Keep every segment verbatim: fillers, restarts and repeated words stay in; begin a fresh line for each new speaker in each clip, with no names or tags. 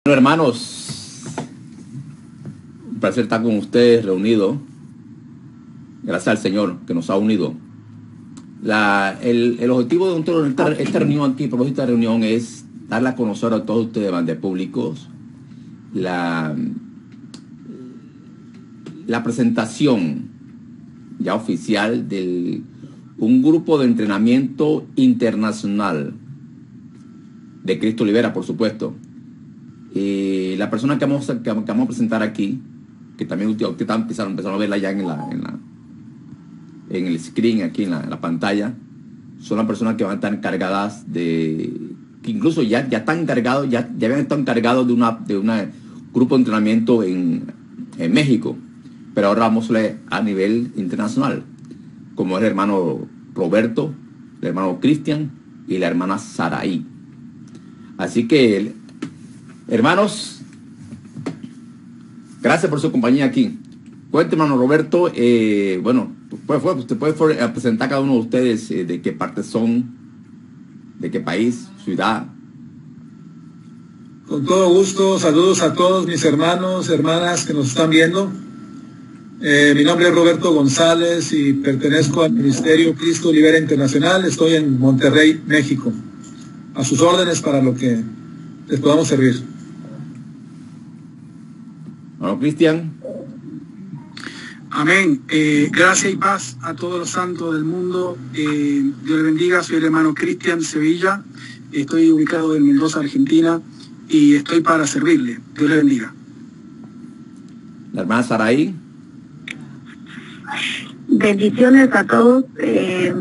Bueno, hermanos, un placer estar con ustedes reunidos. Gracias al Señor que nos ha unido. La, el, el objetivo de esta, esta reunión aquí, el propósito de esta reunión es darle a conocer a todos ustedes, de públicos, la, la presentación ya oficial de un grupo de entrenamiento internacional de Cristo Libera, por supuesto. Y la persona que vamos a, que vamos a presentar aquí, que también ustedes empezaron, empezaron a verla ya en, la, en, la, en el screen, aquí en la, en la pantalla, son las personas que van a estar encargadas de, que incluso ya, ya están encargados, ya, ya habían estado encargados de una de una grupo de entrenamiento en, en México, pero ahora vamos a ver a nivel internacional, como es el hermano Roberto, el hermano Cristian y la hermana Saraí. Así que, hermanos, gracias por su compañía aquí. Cuente, hermano Roberto, eh, bueno, pues, usted puede presentar a cada uno de ustedes eh, de qué parte son, de qué país, ciudad.
Con todo gusto, saludos a todos mis hermanos, hermanas que nos están viendo. Eh, mi nombre es Roberto González y pertenezco al Ministerio Cristo Libera Internacional. Estoy en Monterrey, México. A sus órdenes para lo que les podamos servir.
Bueno, Cristian.
Amén. Eh, gracias y paz a todos los santos del mundo. Eh, Dios les bendiga. Soy el hermano Cristian Sevilla. Estoy ubicado en Mendoza, Argentina, y estoy para servirle. Dios les bendiga.
La hermana Saraí.
Bendiciones a todos. Eh,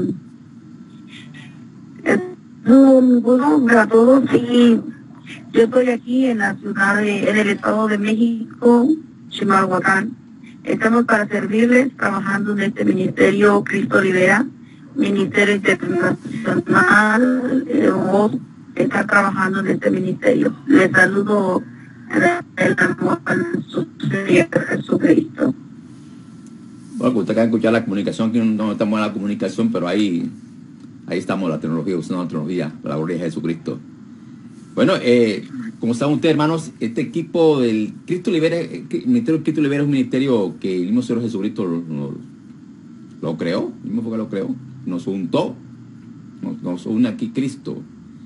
es un gusto a todos y yo estoy aquí en la ciudad de, en el estado de México, Chimalhuacán. Estamos para servirles, trabajando en este ministerio Cristo Libera, ministerio internacional. Eh, vos está trabajando en este ministerio. Les saludo en el amor de Jesucristo.
Bueno, que usted quiere escuchar la comunicación, aquí no estamos en la comunicación, pero ahí, ahí estamos, la tecnología, usando la tecnología, para la gloria de Jesucristo. Bueno, eh, como saben ustedes, hermanos, este equipo del Cristo Libera, el Ministerio Cristo Libera es un ministerio que el mismo Señor Jesucristo lo, lo, lo creó, el mismo fue que lo creó, nos juntó, nos, nos une aquí Cristo.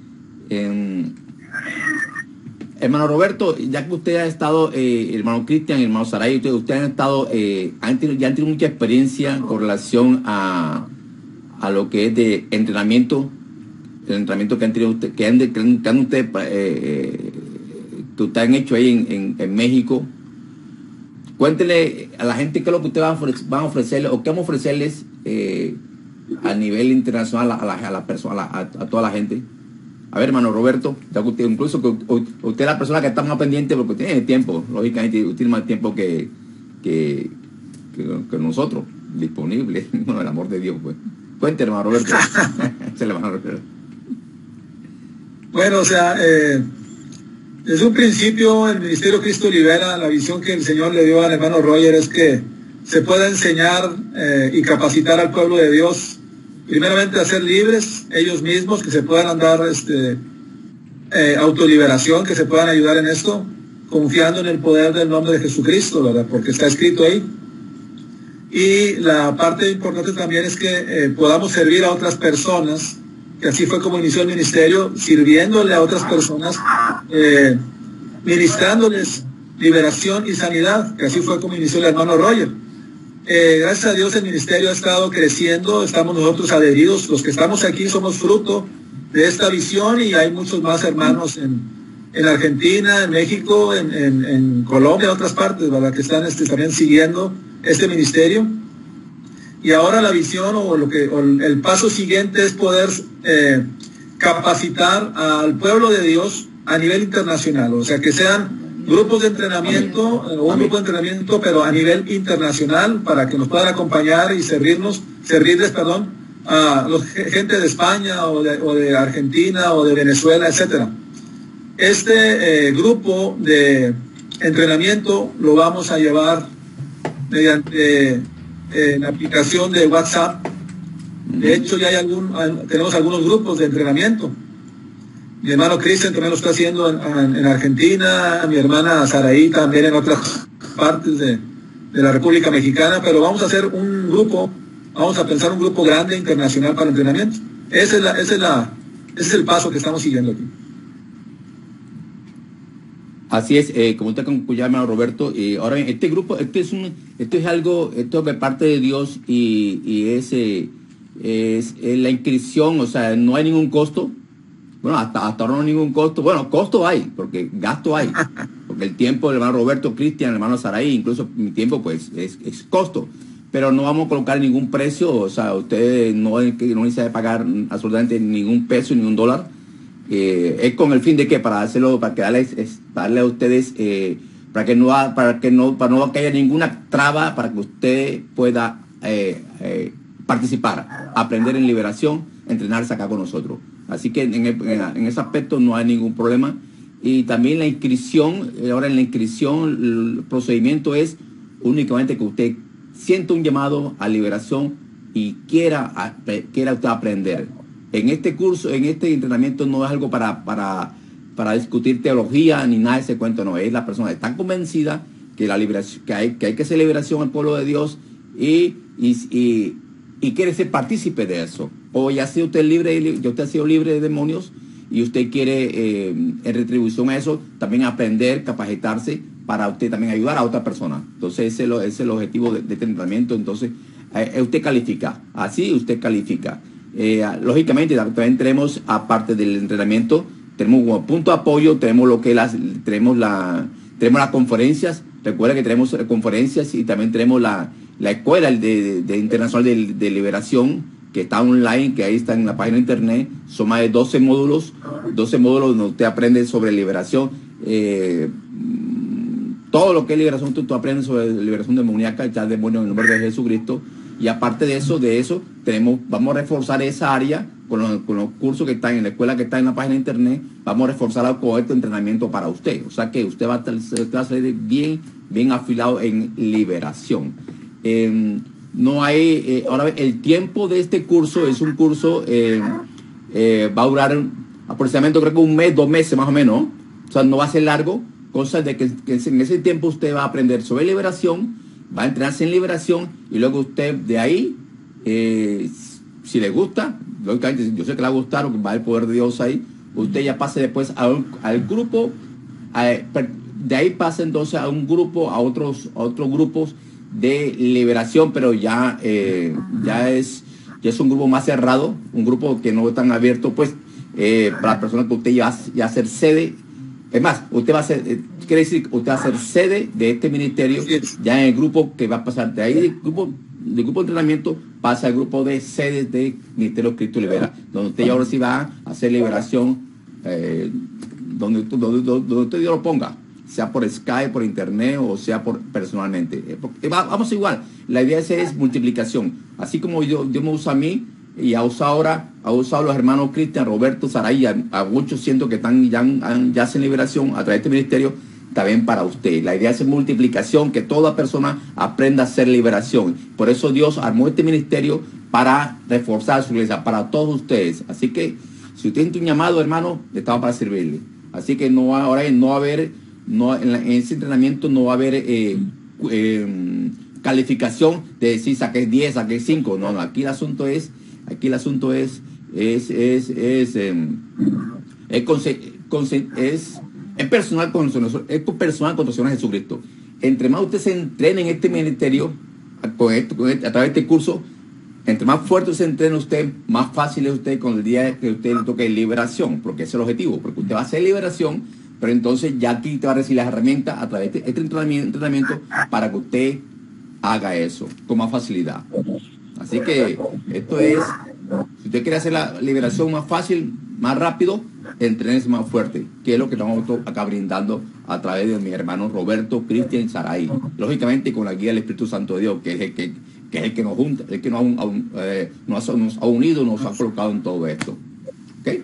En, hermano Roberto, ya que usted ha estado, eh, hermano Cristian, hermano Saray, ustedes usted han estado, eh, han tenido, ya han tenido mucha experiencia con relación a, a lo que es de entrenamiento, el entrenamiento que han tenido usted, que han, que han, que han usted, eh, que ustedes han hecho ahí en, en, en México. Cuéntele a la gente qué es lo que ustedes van a, ofrecer, van a ofrecerles o qué vamos a ofrecerles eh, a nivel internacional a la, a la persona, a, a, a toda la gente. A ver, hermano Roberto, ya que usted, incluso que usted es la persona que está más pendiente porque tiene tiempo, lógicamente usted tiene más tiempo que, que, que, que nosotros, disponible, bueno, el amor de Dios, pues. Cuente, hermano Roberto. Se le va a Roberto.
Bueno, o sea, eh, desde un principio el Ministerio Cristo Libera, la visión que el Señor le dio al hermano Roger es que se pueda enseñar eh, y capacitar al pueblo de Dios, primeramente a ser libres ellos mismos, que se puedan andar este, eh, autoliberación, que se puedan ayudar en esto, confiando en el poder del nombre de Jesucristo, ¿verdad? Porque está escrito ahí. Y la parte importante también es que eh, podamos servir a otras personas, que así fue como inició el ministerio, sirviéndole a otras personas, eh, ministrándoles liberación y sanidad, que así fue como inició el hermano Roger. Eh, gracias a Dios el ministerio ha estado creciendo, estamos nosotros adheridos, los que estamos aquí somos fruto de esta visión y hay muchos más hermanos en, en Argentina, en México, en, en, en Colombia, en otras partes, ¿verdad? Que están este, también siguiendo este ministerio. Y ahora la visión o, lo que, o el paso siguiente es poder eh, capacitar al pueblo de Dios a nivel internacional, o sea que sean grupos de entrenamiento, o un grupo de entrenamiento, pero a nivel internacional, para que nos puedan acompañar y servirnos, servirles, perdón, a los, gente de España o de, o de Argentina o de Venezuela, etcétera. Este eh, grupo de entrenamiento lo vamos a llevar mediante eh, la aplicación de WhatsApp. De hecho, ya hay algún, tenemos algunos grupos de entrenamiento. Mi hermano Cristian también lo está haciendo en, en, en Argentina, mi hermana Saraí también en otras partes de, de la República Mexicana, pero vamos a hacer un grupo, vamos a pensar un grupo grande internacional para el entrenamiento. Ese es, la, ese es, la, ese es el paso que estamos siguiendo aquí.
Así es, eh, como usted concluyó, hermano Roberto, y ahora bien, este grupo, este es un, esto es algo, esto es de parte de Dios y, y es, eh, es, es la inscripción, o sea, no hay ningún costo. Bueno, hasta, hasta ahora no hay ningún costo. Bueno, costo hay, porque gasto hay. Porque el tiempo del hermano Roberto, Cristian, el hermano Saraí, incluso mi tiempo, pues, es, es costo. Pero no vamos a colocar ningún precio, o sea, usted no, no necesita pagar absolutamente ningún peso, ningún dólar. Eh, es con el fin de que para hacerlo, para que darles, es, darle a ustedes, eh, para que no, para que no, para no que haya ninguna traba, para que usted pueda eh, eh, participar, aprender en liberación, entrenarse acá con nosotros. Así que en, el, en ese aspecto no hay ningún problema. Y también la inscripción, ahora en la inscripción el procedimiento es únicamente que usted sienta un llamado a liberación y quiera, quiera usted aprender. En este curso, en este entrenamiento no es algo para, para, para discutir teología ni nada de ese cuento, no. Es la persona que está convencida que, la liberación, que, hay, que hay que hacer liberación al pueblo de Dios y, y, y, y quiere ser partícipe de eso. O ya sea usted libre, ya usted ha sido libre de demonios y usted quiere, eh, en retribución a eso, también aprender, capacitarse para usted también ayudar a otra persona. Entonces ese es, lo, ese es el objetivo de, de este entrenamiento. Entonces eh, usted califica, así usted califica. Eh, lógicamente también tenemos, aparte del entrenamiento, tenemos como punto de apoyo, tenemos lo que las, tenemos la, tenemos las conferencias. Recuerda que tenemos conferencias y también tenemos la, la escuela de, de, de internacional de, de liberación, que está online, que ahí está en la página de internet. Son más de doce módulos, doce módulos donde usted aprende sobre liberación. Eh, todo lo que es liberación, tú, tú aprendes sobre liberación demoníaca, echar demonios en el nombre de Jesucristo. Y aparte de eso, de eso, tenemos, vamos a reforzar esa área con los, con los cursos que están en la escuela, que está en la página de internet. Vamos a reforzar con este entrenamiento para usted. O sea que usted va a, usted va a salir bien, bien afilado en liberación. Eh, no hay, eh, ahora el tiempo de este curso es un curso, eh, eh, va a durar aproximadamente creo que un mes, dos meses más o menos. O sea, no va a ser largo. Cosa de que, que en ese tiempo usted va a aprender sobre liberación, va a entrenarse en liberación y luego usted de ahí, eh, si le gusta, lógicamente yo sé que le va a gustar o que va a haber poder de Dios ahí, usted ya pase después a un, al grupo, a, de ahí pasa entonces a un grupo, a otros, a otros grupos de liberación, pero ya, eh, ya, es, ya es un grupo más cerrado, un grupo que no es tan abierto, pues, eh, para personas que usted ya, ya hacer sede. Es más, usted va a ser, eh, quiere decir que usted va a ser sede de este ministerio, ya en el grupo que va a pasar de ahí, del grupo, del grupo de entrenamiento, pasa al grupo de sedes de Ministerio Cristo Libera, donde usted ya ahora sí va a hacer liberación, eh, donde, donde, donde usted Dios lo ponga, sea por Skype, por internet o sea por personalmente. Eh, vamos igual, la idea es, es multiplicación. Así como Dios, Dios me usa a mí, y ha usado ahora, ha usado a los hermanos Cristian, Roberto, Saraí, a, a muchos cientos que están ya, ya hacen liberación a través de este ministerio, también para usted. La idea es multiplicación, que toda persona aprenda a hacer liberación. Por eso Dios armó este ministerio para reforzar su iglesia, para todos ustedes. Así que, si usted tiene un llamado, hermano, estamos para servirle. Así que no ahora no va a haber, no, en, la, en ese entrenamiento no va a haber eh, eh, calificación de decir saqué diez, saqué cinco. No, no, aquí el asunto es Aquí el asunto es, es, es, es, eh, es, es, es, es personal con es personal con el Señor Jesucristo. Entre más usted se entrene en este ministerio, con esto, con este, a través de este curso, entre más fuerte se entrene usted, más fácil es usted con el día que usted le toque liberación, porque ese es el objetivo, porque usted va a hacer liberación, pero entonces ya aquí te va a recibir las herramientas a través de este entrenamiento, entrenamiento para que usted haga eso con más facilidad. Así que esto es, si usted quiere hacer la liberación más fácil, más rápido, entrénese más fuerte, que es lo que estamos acá brindando a través de mis hermanos Roberto, Cristian y Saraí. Lógicamente con la guía del Espíritu Santo de Dios, que es el que, que, es el que nos junta, el que nos ha, eh, nos, ha, nos ha unido, nos ha colocado en todo esto. ¿Okay?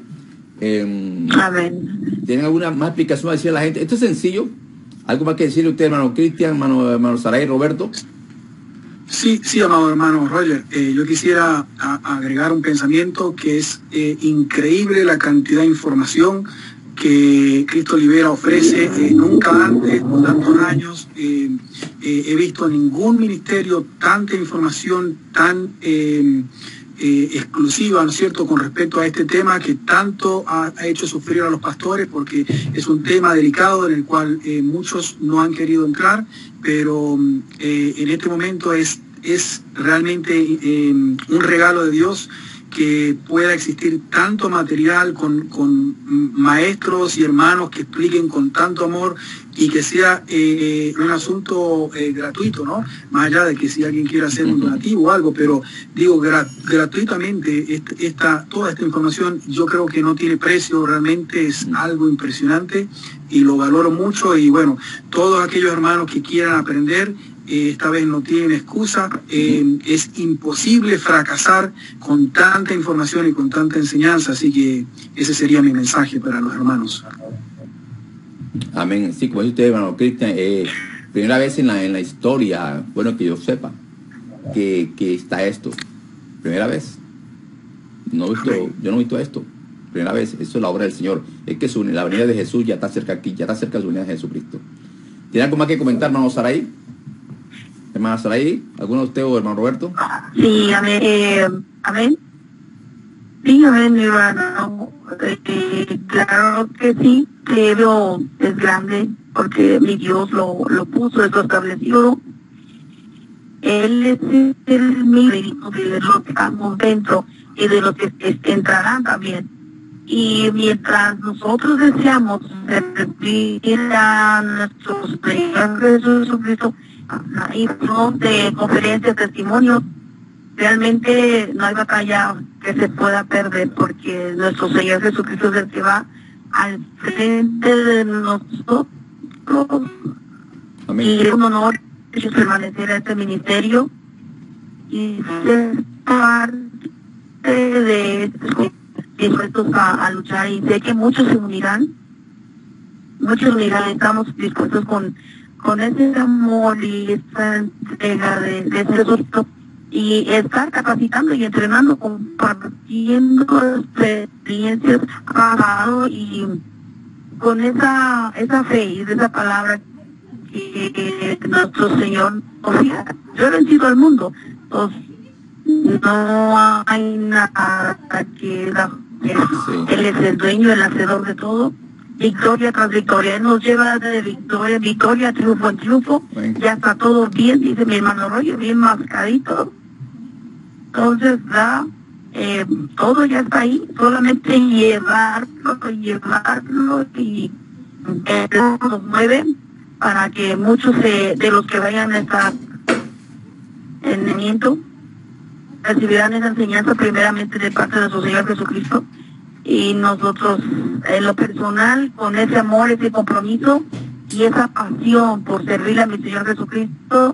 Eh,
Amén.
¿Tienen alguna más explicación a decir a la gente? Esto es sencillo. ¿Algo más que decirle a usted, hermano Cristian, hermano, hermano Saraí, Roberto?
Sí, sí, amado hermano Roger, eh, yo quisiera a, agregar un pensamiento que es eh, increíble la cantidad de información que Cristo Libera ofrece. Eh, nunca antes, por tantos años, eh, eh, he visto ningún ministerio tanta información tan eh, eh, exclusiva, ¿no es cierto?, con respecto a este tema que tanto ha, ha hecho sufrir a los pastores, porque es un tema delicado en el cual eh, muchos no han querido entrar, pero eh, en este momento es, es realmente eh, un regalo de Dios que pueda existir tanto material con, con maestros y hermanos que expliquen con tanto amor y que sea eh, un asunto eh, gratuito, ¿no? Más allá de que si alguien quiere hacer un donativo o algo, pero digo, gra gratuitamente esta, esta, toda esta información yo creo que no tiene precio, realmente es algo impresionante y lo valoro mucho. Y bueno, todos aquellos hermanos que quieran aprender, Eh, esta vez no tienen excusa, eh, es imposible fracasar con tanta información y con tanta enseñanza, así que ese sería mi mensaje para los hermanos.
Amén. Sí, como dice usted, hermano Cristian, eh, primera vez en la, en la historia, bueno, que yo sepa, que, que está esto. Primera vez. No he visto, yo no he visto esto. Primera vez, eso es la obra del Señor. Es que su, la venida de Jesús ya está cerca aquí, ya está cerca de su venida de Jesucristo. ¿Tiene algo más que comentar, hermano Saraí? Hermana Saraí, ¿alguno de ustedes o hermano Roberto?
Sí, amén. Eh, amén. Sí, amén, mi hermano. Eh, claro que sí, pero es grande porque mi Dios lo, lo puso, eso estableció. Él es el mismo de los que estamos dentro y de los que entrarán también. Y mientras nosotros deseamos servir a nuestro Señor Jesucristo, y de conferencias, testimonios, realmente no hay batalla que se pueda perder porque nuestro Señor Jesucristo es el que va al frente de nosotros. Amén. Y es un honor permanecer a este ministerio y ser parte de dispuestos a, a luchar, y sé que muchos se unirán, muchos se unirán, estamos dispuestos con con ese amor y esta entrega de, de ese gusto, y estar capacitando y entrenando, compartiendo experiencias pasado y con esa esa fe y esa palabra que nuestro Señor nos diga. Yo he vencido al mundo, pues no hay nada que da. Él es el dueño, el hacedor de todo. Victoria tras victoria, Él nos lleva de victoria, victoria, triunfo en triunfo, bueno. Ya está todo bien, dice mi hermano Roger, bien mascadito. Entonces, da, eh, todo ya está ahí, solamente llevarlo, llevarlo y Él nos mueve para que muchos de, de los que vayan a estar en entrenamiento recibirán esa enseñanza primeramente de parte de nuestro Señor Jesucristo. Y nosotros, en lo personal, con ese amor, ese compromiso y esa pasión por servirle a mi Señor Jesucristo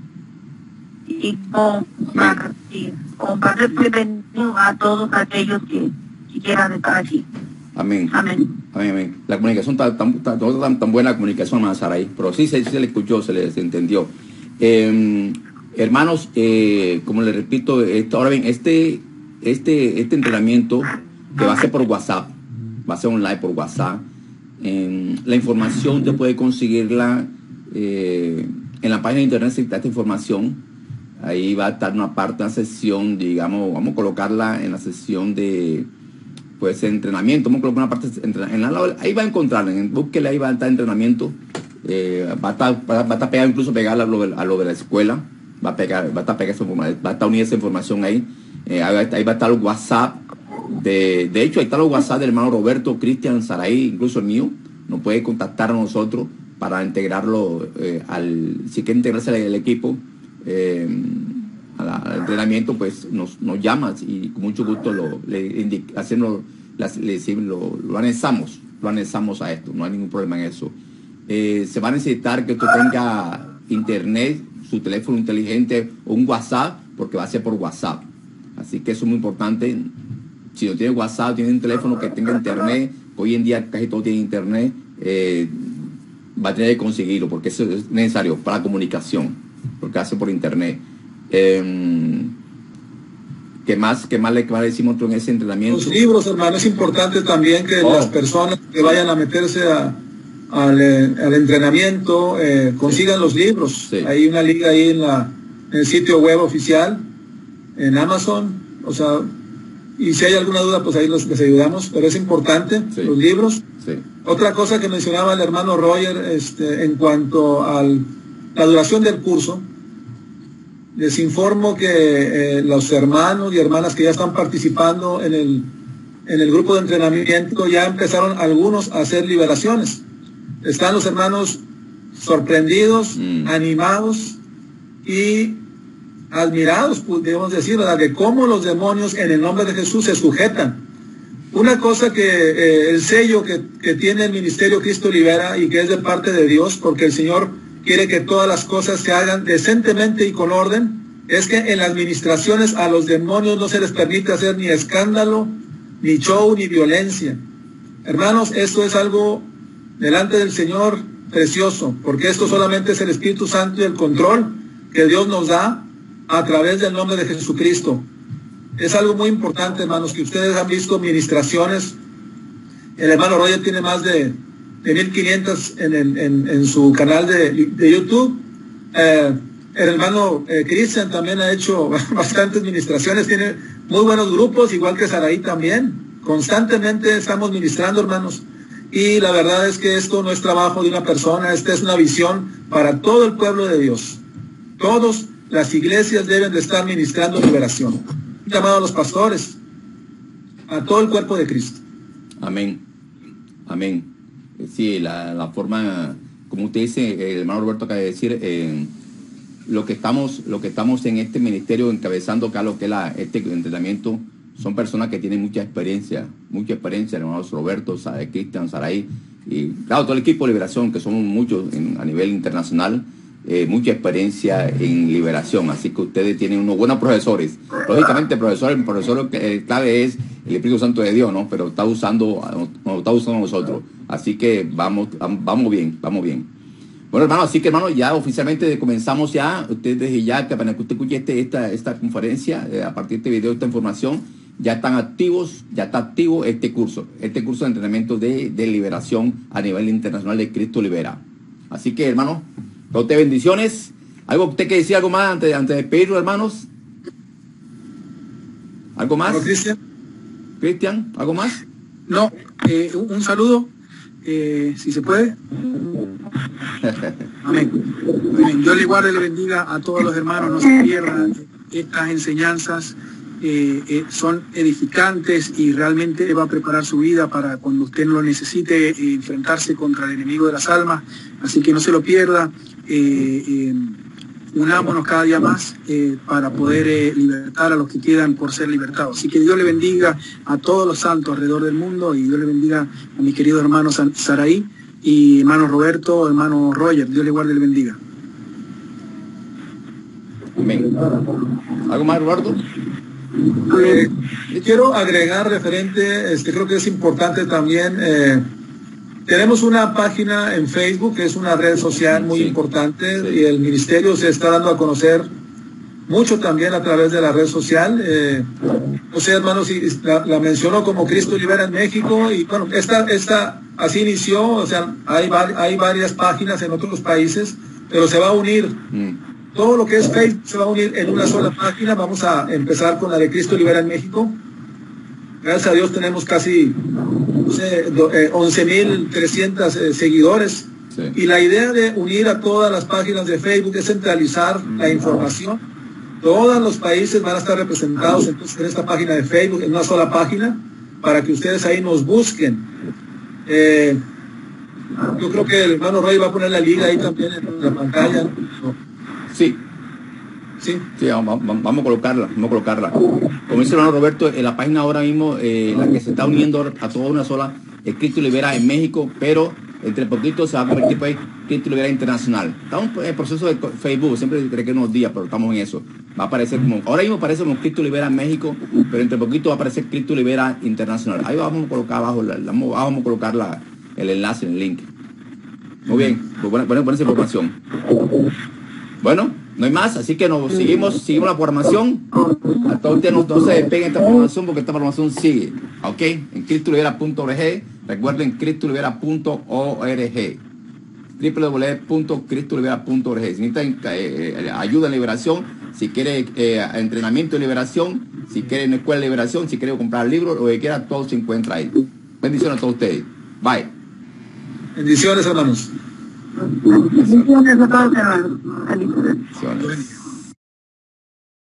y compartir, compartir bienvenido a todos aquellos que, que quieran estar aquí.
Amén.
Amén.
Amén, amén. La comunicación está tan, tan, tan, tan buena, la comunicación, hermana Saraí, pero sí se, se le escuchó, se le se entendió. Eh, hermanos, eh, como les repito, esto, ahora bien, este, este, este entrenamiento que va a ser por WhatsApp, va a ser online por WhatsApp. Eh, la información usted puede conseguirla eh, en la página de internet, si está esta información. Ahí va a estar una parte, una sesión, digamos, vamos a colocarla en la sesión de, pues, entrenamiento. Vamos a colocar una parte, en la, ahí va a encontrarla, búsquela, ahí va a estar entrenamiento. Eh, va, a estar, va, va a estar pegado, incluso pegarla a lo, a lo de la escuela. Va a pegar, va a estar pegada esa información, va a estar unida esa información ahí. Eh, ahí, va a estar, ahí va a estar el WhatsApp. De, de hecho, ahí está los WhatsApp del hermano Roberto, Cristian, Saraí, incluso el mío. Nos puede contactar a nosotros para integrarlo eh, al, si quiere integrarse al equipo, eh, al, al entrenamiento, pues nos, nos llamas y con mucho gusto lo, le, indica, hacernos, las, le, lo, lo anexamos, lo anexamos a esto, no hay ningún problema en eso. Eh, se va a necesitar que usted tenga internet, su teléfono inteligente o un WhatsApp, porque va a ser por WhatsApp. Así que eso es muy importante. Si no tiene WhatsApp, tiene un teléfono que tenga internet, hoy en día casi todo tiene internet, eh, va a tener que conseguirlo porque eso es necesario para la comunicación, porque hace por internet. Eh, ¿Qué más, qué más le, qué más le decimos en ese entrenamiento?
Los libros, hermano, es importante también que
oh.
las personas que vayan a meterse a, al, al entrenamiento eh, consigan los libros. Sí. Hay una liga ahí en, la, en el sitio web oficial, en Amazon, o sea, y si hay alguna duda, pues ahí los, les ayudamos, pero es importante, sí. los libros.
Sí.
Otra cosa que mencionaba el hermano Roger, este, en cuanto a la duración del curso, les informo que eh, los hermanos y hermanas que ya están participando en el, en el grupo de entrenamiento ya empezaron algunos a hacer liberaciones. Están los hermanos sorprendidos, mm. animados y admirados, podemos decir, ¿verdad?, de cómo los demonios en el nombre de Jesús se sujetan. Una cosa que eh, el sello que, que tiene el Ministerio Cristo Libera y que es de parte de Dios, porque el Señor quiere que todas las cosas se hagan decentemente y con orden, es que en las ministraciones a los demonios no se les permite hacer ni escándalo, ni show, ni violencia. Hermanos, esto es algo delante del Señor precioso, porque esto solamente es el Espíritu Santo y el control que Dios nos da a través del nombre de Jesucristo. Es algo muy importante, hermanos, que ustedes han visto ministraciones. El hermano Roger tiene más de de mil quinientos en, en, en, en su canal de, de YouTube. Eh, el hermano eh, Cristian también ha hecho bastantes ministraciones, tiene muy buenos grupos, igual que Saraí también. Constantemente estamos ministrando, hermanos. Y la verdad es que esto no es trabajo de una persona, esta es una visión para todo el pueblo de Dios. Todas las iglesias deben de estar ministrando liberación. Un llamado a los pastores, a todo el cuerpo de Cristo.
Amén. Amén. Sí, la, la forma, como usted dice, el hermano Roberto acaba de decir, eh, lo que estamos, lo que estamos en este ministerio encabezando acá, lo que es la, este entrenamiento, son personas que tienen mucha experiencia, mucha experiencia, el hermano Roberto, Cristian, Saraí, y claro, todo el equipo de liberación, que son muchos en, a nivel internacional, eh, mucha experiencia en liberación, así que ustedes tienen unos buenos profesores. Lógicamente, profesor, el profesor eh, clave es el Espíritu Santo de Dios, ¿no? Pero está usando, nos está usando a nosotros. Así que vamos, vamos bien, vamos bien. Bueno, hermano, así que, hermano, ya oficialmente comenzamos ya. Usted desde ya, que para que usted escuche este, esta, esta conferencia, eh, a partir de este video, esta información, ya están activos, ya está activo este curso, este curso de entrenamiento de, de liberación a nivel internacional de Cristo Libera. Así que, hermano, para usted bendiciones. ¿Algo usted que decir algo más antes, antes de despedirlo, hermanos? ¿Algo más?
Cristian.
Cristian, ¿algo más?
No, eh, un, un saludo, eh, si se puede. Amén. Amén. Dios le guarde y le bendiga a todos los hermanos, no se pierdan estas enseñanzas. Eh, eh, son edificantes y realmente va a preparar su vida para cuando usted lo necesite, eh, enfrentarse contra el enemigo de las almas, así que no se lo pierda. eh, eh, unámonos cada día más eh, para poder eh, libertar a los que quedan por ser libertados. Así que Dios le bendiga a todos los santos alrededor del mundo, y Dios le bendiga a mi querido hermano Saraí y hermano Roberto, hermano Roger. Dios le guarde y le bendiga.
Amén. ¿Algo más, Roberto?
Eh, quiero agregar referente, este, creo que es importante también, eh, tenemos una página en Facebook, que es una red social muy sí, importante, sí. Y el ministerio se está dando a conocer mucho también a través de la red social. Eh, no sé, hermanos, si la, la mencionó como Cristo Libera en México, y bueno, esta, esta así inició, o sea, hay, hay varias páginas en otros países, pero se va a unir. Mm. Todo lo que es Facebook se va a unir en una sola página. Vamos a empezar con la de Cristo Libera en México. Gracias a Dios tenemos casi no sé, eh, once mil trescientos eh, seguidores. Sí. Y la idea de unir a todas las páginas de Facebook es centralizar mm. la información. Todos los países van a estar representados entonces en esta página de Facebook, en una sola página, para que ustedes ahí nos busquen. Eh, yo creo que el hermano Roy va a poner la liga ahí también en la pantalla, ¿no?
Sí. Sí, sí vamos, vamos a colocarla, vamos a colocarla. Como dice el hermano Roberto, en la página ahora mismo, eh, la que se está uniendo a toda una sola, es Cristo Libera en México, pero entre poquito se va a convertir pues Cristo Libera Internacional. Estamos en el proceso de Facebook, siempre creo que unos días, pero estamos en eso. Va a aparecer como, ahora mismo aparece como Cristo Libera en México, pero entre poquito va a aparecer Cristo Libera Internacional. Ahí vamos a colocar abajo, la, vamos, vamos a colocar la, el enlace, el link. Muy bien, pues buena, buena, buena información. Bueno. No hay más, así que nos seguimos, seguimos la programación. A todos ustedes no, no se despeguen esta programación porque esta programación sigue. ¿Ok? En cristo olivera punto org. Recuerden, cristo olivera punto org. doble u doble u doble u punto cristo olivera punto org. Si necesitan eh, ayuda en liberación, si quieren eh, entrenamiento de liberación, si quieren escuela de liberación, si quieren comprar libros, lo que quieran, todo se encuentra ahí. Bendiciones a todos ustedes. Bye.
Bendiciones, hermanos.
Bendiciones a todos, hermanos. Bendiciones.
Bendiciones.